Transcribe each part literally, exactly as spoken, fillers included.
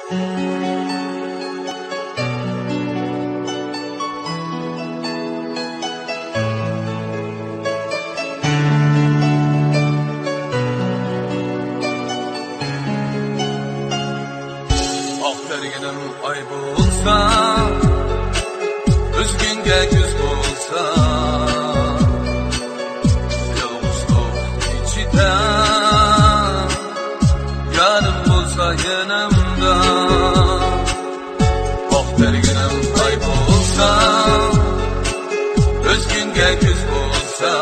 Berginim ay bulsa, üzgünge güz bulsa, yolguzluk içide, yarım bulsa yanımda. Oh berginim ay bulsa, üzgünge güz bulsa,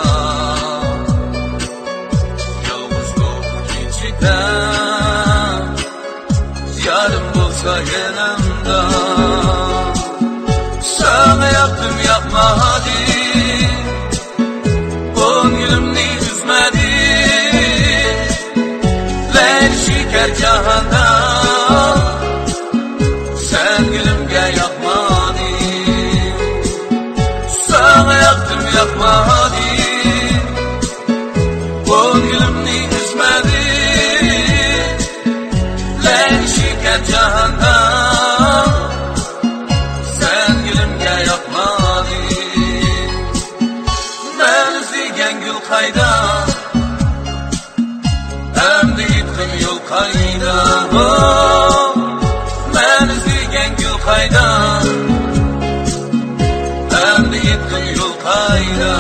yolguzluk içide, yarım bulsa yanımda. Sana yaptım yapma hadi, gönlümni üzmedi, len şeker cahanda, sen gülümge yapmadı. Sana yaptım yapma hadi, gönlümni üzmedi, len şeker cahanda, sen gülümge yapmadı. Ben izlegen gül kayda, emdi gittim yol kayda. Oh, ben izlegen gül kayda, emdi gittim yol kayda.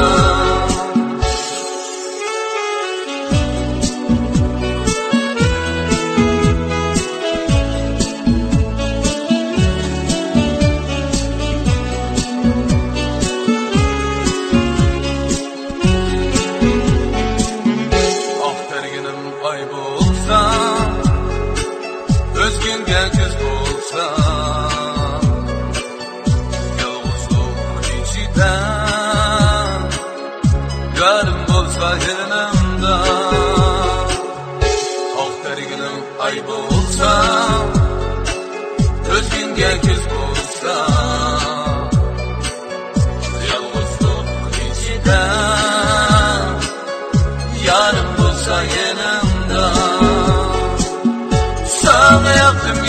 Ay bulsa, özgünge güz bulsa, yolguzluk içide, yarım bulsa yanımda. Oh berginim ay bulsa, özgünge güz bulsa, yolguzluk içide, yarım bulsa yanımda. Sana yaptım